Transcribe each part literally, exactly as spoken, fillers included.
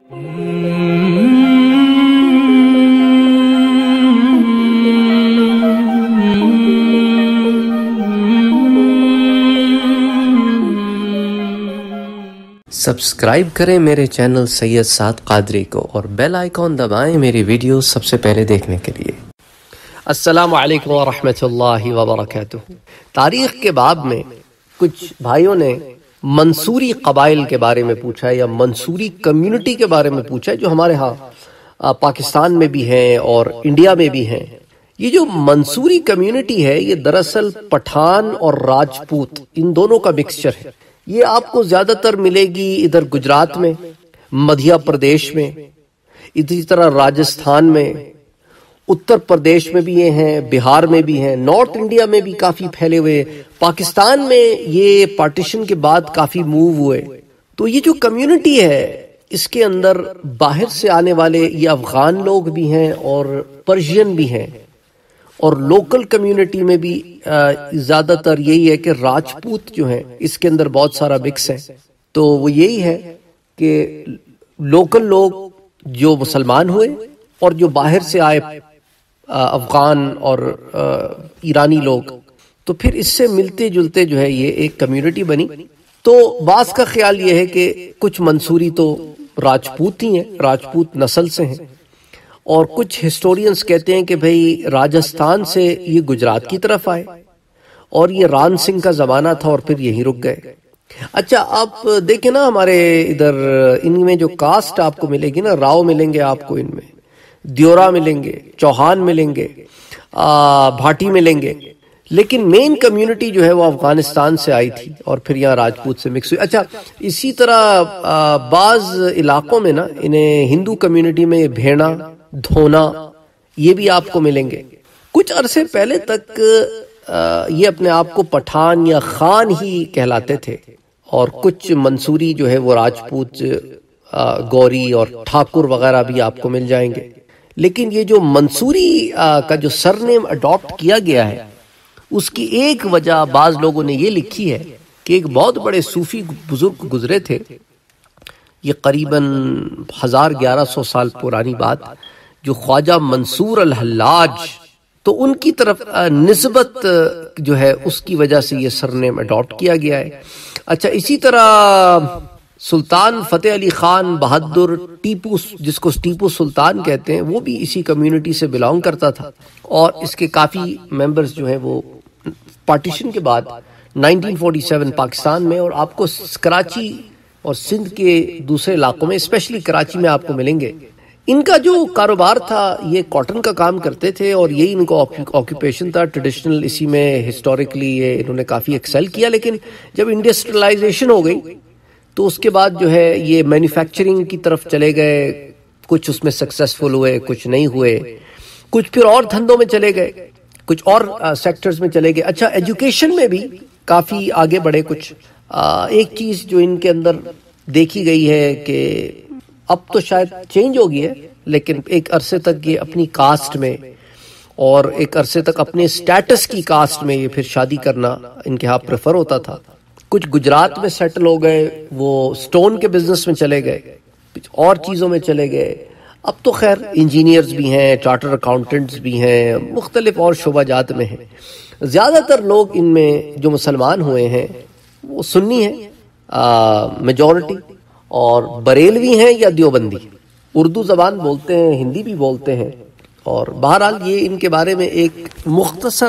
Subscribe کریں میرے channel سید سعد قادری کو اور بیل آئیکن دبائیں میری ویڈیو سب سے پہلے دیکھنے کے لیے۔ السلام علیکم ورحمۃ اللہ وبرکاتہ۔ تاریخ کے باب میں کچھ بھائیوں نے منصوری قبائل کے بارے میں پوچھا یا منصوری کمیونٹی کے بارے میں پوچھا جو ہمارے ہاں پاکستان میں بھی ہیں اور انڈیا میں بھی ہیں۔ یہ جو منصوری کمیونٹی ہے یہ دراصل پٹھان اور راجپوت ان دونوں کا مکسچر ہے۔ یہ آپ کو زیادہ تر ملے گی ادھر گجرات میں، مدھیہ پردیش میں، اسی طرح راجستھان میں، اتر پردیش میں بھی یہ ہیں، بہار میں بھی ہیں، نارتھ انڈیا میں بھی کافی پھیلے ہوئے، پاکستان میں یہ پارٹیشن کے بعد کافی موو ہوئے۔ تو یہ جو کمیونٹی ہے اس کے اندر باہر سے آنے والے یہ افغان لوگ بھی ہیں اور پرشین بھی ہیں، اور لوکل کمیونٹی میں بھی زیادہ تر یہی ہے کہ راجپوت جو ہیں اس کے اندر بہت سارا مکس ہے۔ تو وہ یہی ہے کہ لوکل لوگ جو مسلمان ہوئے اور جو باہر سے آئے افغان اور ایرانی لوگ، تو پھر اس سے ملتے جلتے جو ہے یہ ایک کمیونٹی بنی۔ تو بعض کا خیال یہ ہے کہ کچھ منصوری تو راجپوت ہی ہیں، راجپوت نسل سے ہیں، اور کچھ ہسٹورینز کہتے ہیں کہ بھئی راجستھان سے یہ گجرات کی طرف آئے اور یہ ران سنگھ کا زمانہ تھا اور پھر یہیں رک گئے۔ اچھا آپ دیکھیں نا ہمارے ادھر ان میں جو کاسٹ آپ کو ملے گی نا، راؤ ملیں گے آپ کو، ان میں دیورا ملیں گے، چوہان ملیں گے، بھاٹی ملیں گے، لیکن مین کمیونٹی جو ہے وہ افغانستان سے آئی تھی اور پھر یہاں راجپوت سے مکس ہوئی۔ اچھا اسی طرح بعض علاقوں میں نا انہیں ہندو کمیونٹی میں بھیڑا، دھونا یہ بھی آپ کو ملیں گے۔ کچھ عرصے پہلے تک یہ اپنے آپ کو پٹھان یا خان ہی کہلاتے تھے، اور کچھ منصوری جو ہے وہ راجپوت، گوری اور ٹھاکر وغیرہ بھی آپ کو مل جائیں گے۔ لیکن یہ جو منصوری کا جو سرنیم اڈاپٹ کیا گیا ہے اس کی ایک وجہ بعض لوگوں نے یہ لکھی ہے کہ ایک بہت بڑے صوفی بزرگ گزرے تھے، یہ قریباً ہزار گیارہ سو سال پرانی بات، جو خواجہ منصور الحلاج، تو ان کی طرف نسبت جو ہے اس کی وجہ سے یہ سرنیم اڈاپٹ کیا گیا ہے۔ اچھا اسی طرح سلطان فتح علی خان بہادر ٹیپو، جس کو ٹیپو سلطان کہتے ہیں، وہ بھی اسی کمیونٹی سے بلانگ کرتا تھا، اور اس کے کافی ممبرز جو ہیں وہ پارٹیشن کے بعد نائنٹین فورٹی سیون پاکستان میں، اور آپ کو کراچی اور سندھ کے دوسرے علاقوں میں، اسپیشلی کراچی میں آپ کو ملیں گے۔ ان کا جو کاروبار تھا یہ کاٹن کا کام کرتے تھے، اور یہی ان کو آکوپیشن تھا ٹریڈیشنل، اسی میں ہسٹوریکلی یہ انہوں نے کافی ایکسل کیا۔ لیکن جب انڈسٹریلائزیشن ہو گئی تو اس کے بعد جو ہے یہ مینوفیکچرنگ کی طرف چلے گئے، کچھ اس میں سکسیسفل ہوئے، کچھ نہیں ہوئے، کچھ پھر اور دھندوں میں چلے گئے، کچھ اور سیکٹرز میں چلے گئے۔ اچھا ایجوکیشن میں بھی کافی آگے بڑھے کچھ۔ ایک چیز جو ان کے اندر دیکھی گئی ہے کہ اب تو شاید چینج ہو گئی ہے، لیکن ایک عرصے تک یہ اپنی کاسٹ میں اور ایک عرصے تک اپنے سٹیٹس کی کاسٹ میں یہ پھر شادی کرنا ان کے ہاں پریفر ہوتا تھا۔ کچھ گجرات میں سیٹل ہو گئے، وہ سٹون کے بزنس میں چلے گئے، کچھ اور چیزوں میں چلے گئے۔ اب تو خیر انجینئرز بھی ہیں، چارٹر اکاؤنٹنٹس بھی ہیں، مختلف اور شعبہ جات میں ہیں۔ زیادہ تر لوگ ان میں جو مسلمان ہوئے ہیں وہ سنی ہیں میجورٹی، اور بریلوی ہیں یا دیوبندی، اردو زبان بولتے ہیں، ہندی بھی بولتے ہیں۔ اور بہرحال یہ ان کے بارے میں ایک مختصر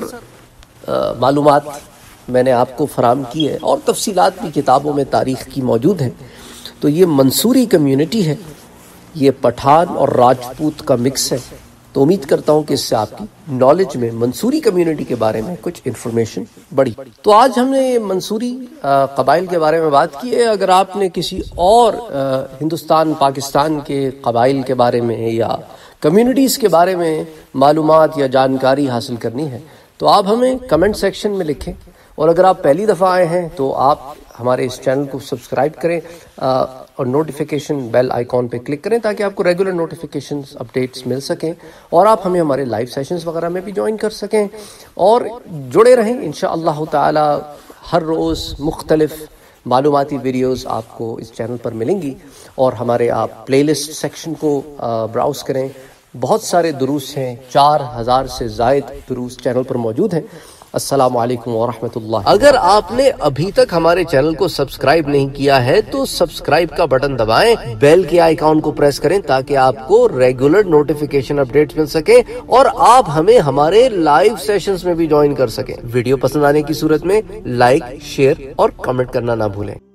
معلومات میں نے آپ کو فراہم کی ہے، اور تفصیلات بھی کتابوں میں تاریخ کی موجود ہیں۔ تو یہ منصوری کمیونٹی ہے، یہ پٹھان اور راجپوت کا مکس ہے۔ تو امید کرتا ہوں کہ اس سے آپ کی نالج میں منصوری کمیونٹی کے بارے میں کچھ انفارمیشن بڑھی۔ تو آج ہم نے منصوری قبائل کے بارے میں بات کی ہے۔ اگر آپ نے کسی اور ہندوستان پاکستان کے قبائل کے بارے میں یا کمیونٹیز کے بارے میں معلومات یا جانکاری حاصل کرنی ہے تو آپ ہمیں کمنٹ سیکشن میں لکھیں، اور اگر آپ پہلی دفعہ آئے ہیں تو آپ ہمارے اس چینل کو سبسکرائب کریں اور نوٹیفیکیشن بیل آئیکن پہ کلک کریں تاکہ آپ کو ریگولر نوٹیفیکیشنز اپڈیٹس مل سکیں، اور آپ ہمیں ہمارے لائیو سیشنز وغیرہ میں بھی جوائن کر سکیں، اور جڑے رہیں انشاءاللہ تعالی۔ ہر روز مختلف معلوماتی ویڈیوز آپ کو اس چینل پر ملیں گی، اور ہمارے آپ پلے لسٹ سیکشن کو براؤز کریں. بہت سارے دروس ہیں، چار ہزار سے زائد دروس چینل پر موجود ہیں. السلام علیکم ورحمۃ اللہ. اگر آپ نے ابھی تک ہمارے چینل کو سبسکرائب نہیں کیا ہے تو سبسکرائب کا بٹن دبائیں، بیل کے آئیکن کو پریس کریں تاکہ آپ کو ریگولر نوٹیفیکیشن اپڈیٹس مل سکے اور آپ ہمیں ہمارے لائیو سیشنز میں بھی جوائن کر سکیں. ویڈیو پسند آنے کی صورت میں لائک، شیئر اور کمنٹ کرنا نہ بھولیں.